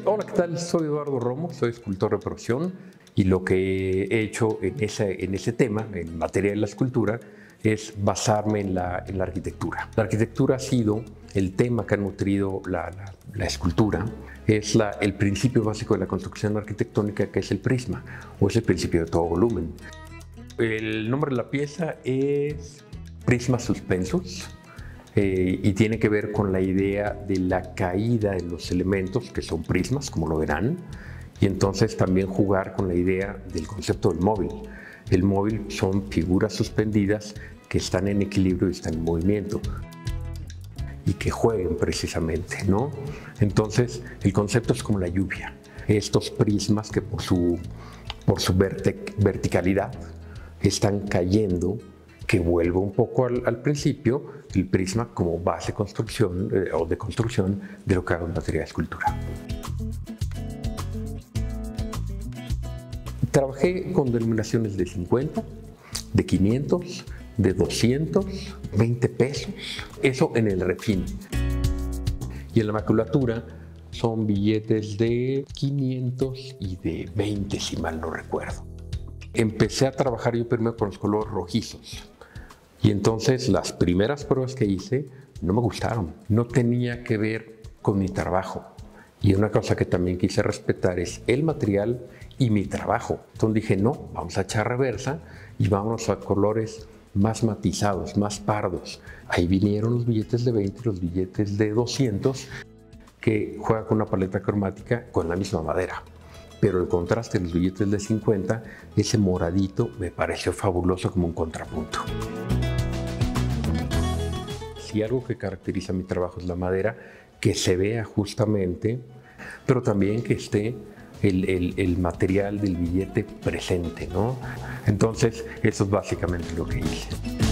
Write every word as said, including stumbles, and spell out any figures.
Hola, ¿qué tal? Soy Eduardo Romo, soy escultor de profesión y lo que he hecho en ese, en ese tema, en materia de la escultura, es basarme en la, en la arquitectura. La arquitectura ha sido el tema que ha nutrido la, la, la escultura, es la, el principio básico de la construcción arquitectónica, que es el prisma, o es el principio de todo volumen. El nombre de la pieza es Prismas Suspensos. Eh, y tiene que ver con la idea de la caída de los elementos, que son prismas, como lo verán, y entonces también jugar con la idea del concepto del móvil. El móvil son figuras suspendidas que están en equilibrio y están en movimiento, y que jueguen precisamente, ¿no? Entonces, el concepto es como la lluvia. Estos prismas que por su, por su vertic verticalidad están cayendo, que vuelvo un poco al, al principio, el prisma como base construcción, eh, o de construcción de lo que hago en materia de escultura. Trabajé con denominaciones de cincuenta, de quinientos, de doscientos, veinte pesos, eso en el refín. Y en la maculatura son billetes de quinientos y de veinte, si mal no recuerdo. Empecé a trabajar yo primero con los colores rojizos. Y entonces las primeras pruebas que hice no me gustaron, no tenía que ver con mi trabajo. Y una cosa que también quise respetar es el material y mi trabajo. Entonces dije, no, vamos a echar reversa y vámonos a colores más matizados, más pardos. Ahí vinieron los billetes de veinte y los billetes de doscientos, que juegan con una paleta cromática con la misma madera. Pero el contraste de los billetes de cincuenta, ese moradito, me pareció fabuloso como un contrapunto. Si algo que caracteriza mi trabajo es la madera, que se vea justamente, pero también que esté el, el, el material del billete presente, ¿no? Entonces, eso es básicamente lo que hice.